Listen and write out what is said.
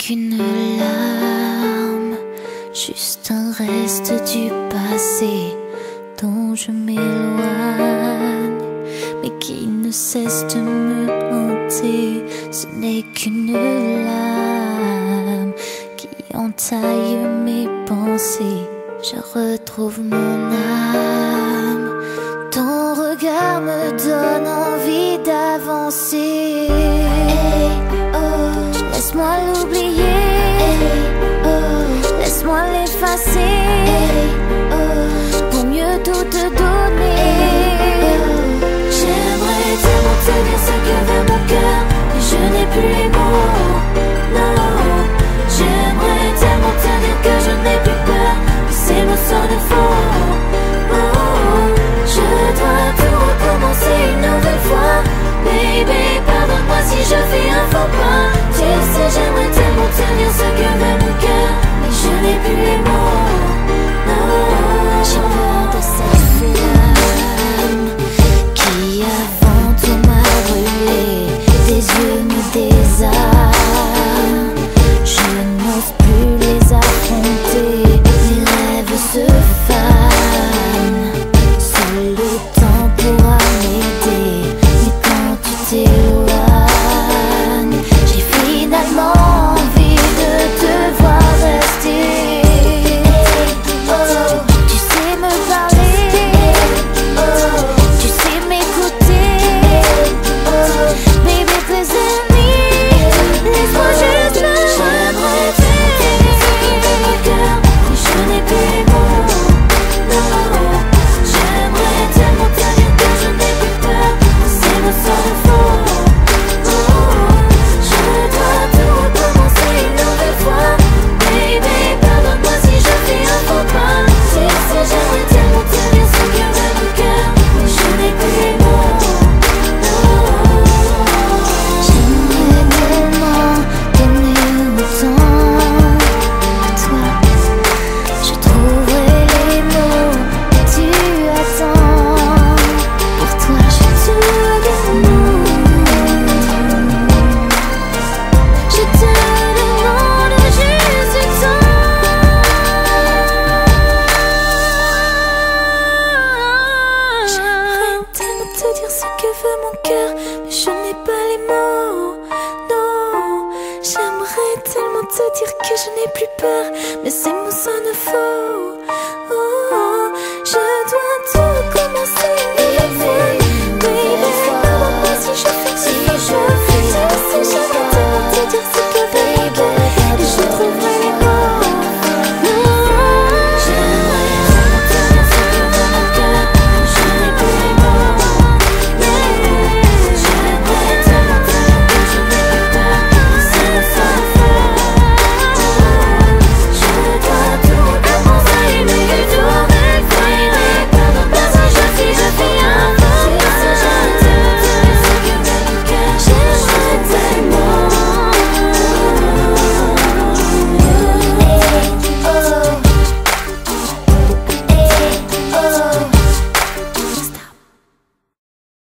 qu'une larme, juste un reste du passé dont je m'éloigne, mais qui ne cesse de me hanter. Ce n'est qu'une lame qui entaille mes pensées. Je retrouve mon âme, ton regard me donne envie d'avancer. Laisse-moi l'oublier, laisse-moi l'effacer, pour mieux tout te donner. J'aimerais tellement te dire ce que veut mon cœur, mais je n'ai plus les mots, non. J'aimerais tellement te dire que je n'ai plus peur, mais ces mots sonnent faux. Je dois tout recommencer une nouvelle fois. Baby, pardonne-moi si je fais un faux pas. Tu sais, j'aimerais tellement te dire ce que veut mon cœur, mais je n'ai plus les mots, non. J'ai peur de cette flamme qui avant tout m'a brûlé. Tes yeux me désarment, je n'ose plus les affronter. Mes rêves se fanent, seul le temps pourra m'aider. Mais quand tu t'éloignes, j'ai finalement envie de te voir rester. Oh, tu sais me parler, oh, tu sais m'écouter. Oh, baby, please let me, laisse-moi juste me voir. J'aimerais tellement ce que veut mon cœur, mais je n'ai plus les mots, non. J'aimerais tellement te dire que je n'ai plus peur, mais ces mots sonnent faux. Je dois tout recommencer une nouvelle fois. Baby, pardonne-moi si je fais un faux pas. Tu sais, j'aimerais tellement te dire ce que veut mon cœur, mais je n'ai plus les mots, non. J'aimerais tellement t'aimer autant. Toi, je trouverai les mots que tu attends. Pour toi, j'ai tout demande. Je te demande juste du temps. J'aimerais tellement te dire ce que veut mon cœur, mais je n'ai pas les mots, non. J'aimerais tellement te dire que je n'ai plus peur, mais ces mots sonnent faux. Oh.